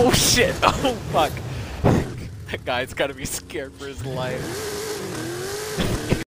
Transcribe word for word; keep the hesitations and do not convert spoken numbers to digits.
Oh shit! Oh fuck! That guy's gotta be scared for his life.